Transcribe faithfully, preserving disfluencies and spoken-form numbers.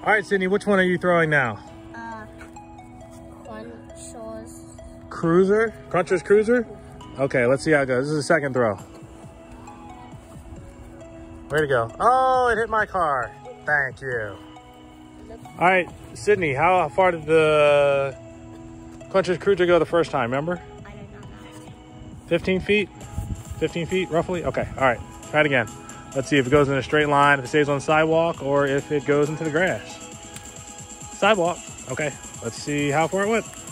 All right, Sydney, which one are you throwing now? Uh, Crunchers. Cruiser? Crunchers Cruiser? Okay, let's see how it goes. This is the second throw. Way to go. Oh, it hit my car. Thank you. All right, Sydney, how far did the Crunchers Cruiser go the first time, remember? I don't know. fifteen feet? fifteen feet, roughly? Okay, all right, try it again. Let's see if it goes in a straight line, if it stays on the sidewalk, or if it goes into the grass. Sidewalk. Okay, let's see how far it went.